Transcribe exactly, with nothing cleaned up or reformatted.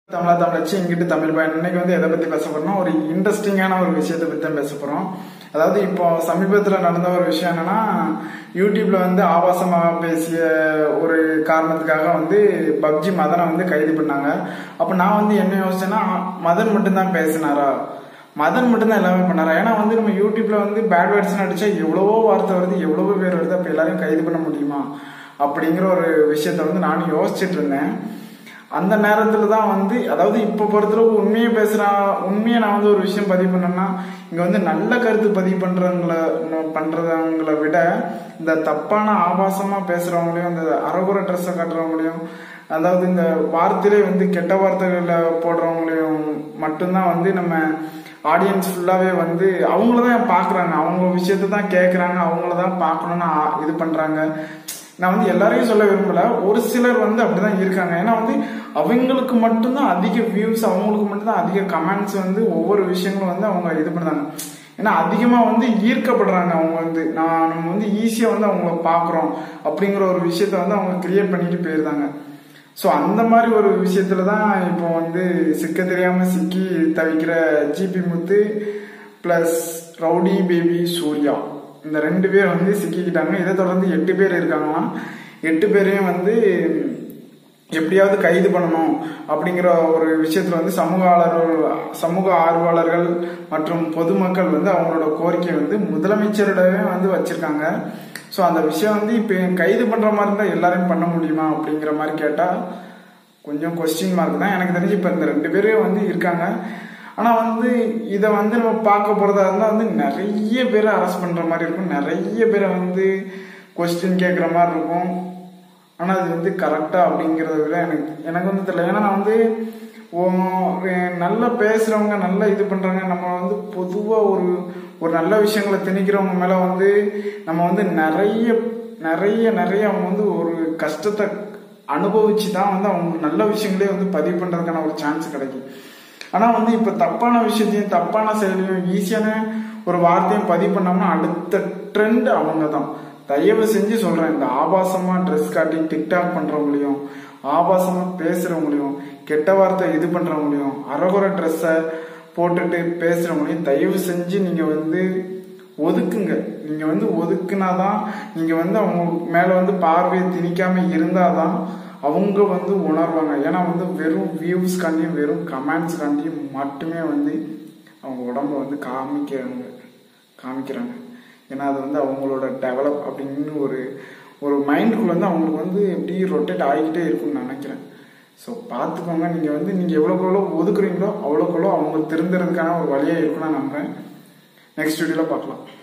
தமிழா தமிழச்சு இங்கிட்டு தமிழ் பயன் இன்னைக்கு வந்து எதை பத்தி பேச போறோம்னா ஒரு இன்ட்ரெஸ்டிங்கான ஒரு விஷயத்தை பத்தி தான் பேச போறோம். அதாவது இப்போ சமீபத்துல நடந்த ஒரு விஷயம் என்னன்னா, யூடியூப்ல வந்து ஆபாசமாக பேசிய ஒரு காரணத்துக்காக வந்து பப்ஜி மதனை வந்து கைது பண்ணாங்க. அப்ப நான் வந்து என்ன யோசிச்சேன்னா, மதன் மட்டும்தான் பேசினாரா, மதன் மட்டும்தான் எல்லாமே பண்ணாரா? ஏன்னா வந்து நம்ம யூடியூப்ல வந்து பேட் வேர்ட்ஸ் அடிச்சா எவ்வளவோ வார்த்தை வருது, எவ்வளவோ பேர் வருது, அப்ப எல்லாரையும் கைது பண்ண முடியுமா அப்படிங்கிற ஒரு விஷயத்த வந்து நானும் யோசிச்சுட்டு இருந்தேன். அந்த நேரத்துல தான் வந்து, அதாவது இப்ப பொறுத்தளவுக்கு உண்மையை பேசுறா உண்மையை நான் வந்து ஒரு விஷயம் பதிவு பண்ணேன்னா, இங்க வந்து நல்ல கருத்து பதிவு பண்றவங்கள பண்றவங்களை விட இந்த தப்பான ஆபாசமா பேசுறவங்களையும், இந்த அறகுறை ட்ரெஸ்ஸை கட்டுறவங்களையும், அதாவது இந்த வார்த்தையிலே வந்து கெட்ட வார்த்தைகளை போடுறவங்களையும் மட்டும்தான் வந்து நம்ம ஆடியன்ஸ் ஃபுல்லாவே வந்து அவங்களதான் பாக்குறாங்க, அவங்க விஷயத்த தான் கேட்கறாங்க, அவங்களதான் பார்க்கணும்னு இது பண்றாங்க. நான் வந்து எல்லாரையும் சொல்ல விரும்பல, ஒரு சிலர் வந்து அப்படிதான் இருக்காங்க. ஏன்னா வந்து அவங்களுக்கு மட்டும்தான் அதிக வியூஸ், அவங்களுக்கு மட்டும்தான் அதிக கமெண்ட்ஸ், வந்து ஒவ்வொரு விஷயங்களும் வந்து அவங்க இது பண்றாங்க. ஏன்னா அதிகமா வந்து ஈர்க்கப்படுறாங்க. அவங்க வந்து நான் நம்ம வந்து ஈஸியா வந்து அவங்கள பாக்குறோம் அப்படிங்கிற ஒரு விஷயத்த வந்து அவங்க கிரியேட் பண்ணிட்டு போயிருந்தாங்க. ஸோ அந்த மாதிரி ஒரு விஷயத்துலதான் இப்போ வந்து சிக்க தெரியாம சிக்கி தவிக்கிற GP Muthu plus rowdy baby Surya, இந்த ரெண்டு பேர் வந்து சிக்கிக்கிட்டாங்க. இதை தொடர்ந்து எட்டு பேர் இருக்காங்கன்னா, எட்டு பேரையும் வந்து எப்படியாவது கைது பண்ணணும் அப்படிங்கிற ஒரு விஷயத்துல வந்து சமூக ஆர்வலர்கள் சமூக ஆர்வலர்கள் மற்றும் பொதுமக்கள் வந்து அவங்களோட கோரிக்கை வந்து முதலமைச்சரிடவே வந்து வச்சிருக்காங்க. ஸோ அந்த விஷயம் வந்து இப்போ கைது பண்ற மாதிரி இருந்தால் எல்லாரையும் பண்ண முடியுமா அப்படிங்கிற மாதிரி கேட்டா கொஞ்சம் கொஸ்டின் மார்க் தான். எனக்கு தெரிஞ்சு இப்போ இந்த ரெண்டு பேரும் வந்து இருக்காங்க. ஆனா வந்து இதை வந்து நம்ம பார்க்க போறதா இருந்தா வந்து நிறைய பேரை அரெஸ்ட் பண்ற மாதிரி இருக்கும், நிறைய பேரை வந்து கொஸ்டின் கேட்கற மாதிரி இருக்கும். ஆனா அது வந்து கரெக்டா அப்படிங்கறத விட எனக்கு எனக்கு வந்து தெரியல. ஏன்னா நான் வந்து நல்லா பேசுறவங்க, நல்லா இது பண்றாங்க, நம்ம வந்து பொதுவா ஒரு ஒரு நல்ல விஷயங்களை திணிக்கிறவங்க மேல வந்து நம்ம வந்து நிறைய நிறைய நிறைய அவங்க வந்து ஒரு கஷ்டத்தை அனுபவிச்சுதான் வந்து அவங்க நல்ல விஷயங்களே வந்து பதிவு பண்றதுக்கான ஒரு சான்ஸ் கிடைக்கும். ஆனா வந்து இப்ப தப்பான விஷயத்தையும் தப்பான செயலையும் ஈஸியான ஒரு வார்த்தையும் பதிவு பண்ணோம்னா அடுத்த ட்ரெண்ட் அவங்க தான். தயவு செஞ்சு சொல்றேன், இந்த ஆபாசமா ட்ரெஸ் காட்டி டிக்டாக் பண்றவங்களையும், ஆபாசமா பேசுறவங்களையும், கெட்ட வார்த்தை இது பண்றவங்களையும், அறகுறை ட்ரெஸ்ஸை போட்டுட்டு பேசுறவங்களையும் தயவு செஞ்சு நீங்க வந்து ஒதுக்குங்க. நீங்க வந்து ஒதுக்குனாதான், நீங்க வந்து அவங்க மேல வந்து பார்வையை திணிக்காம இருந்தாதான் அவங்க வந்து உணர்வாங்க. ஏன்னா வந்து வெறும் வியூஸ் காண்டியும் வெறும் கமெண்ட்ஸ் காண்டியும் மட்டுமே வந்து அவங்க உடம்ப வந்து காமிக்கிறாங்க காமிக்கிறாங்க ஏன்னா அது வந்து அவங்களோட டெவலப் அப்படின்னு ஒரு ஒரு மைண்டுக்குள்ள வந்து அவங்களுக்கு வந்து எப்படி ரொட்டேட் ஆகிக்கிட்டே இருக்கும்னு நினைக்கிறேன். ஸோ பார்த்துக்கோங்க. நீங்கள் வந்து நீங்கள் எவ்வளோக்கு எவ்வளோ ஒதுக்குறீங்களோ அவ்வளோக்கு எவ்வளோ அவங்க திருந்துறதுக்கான ஒரு வழியாக இருக்குன்னு நான் நம்புறேன். நெக்ஸ்ட் வீடியோவில் பார்க்கலாம்.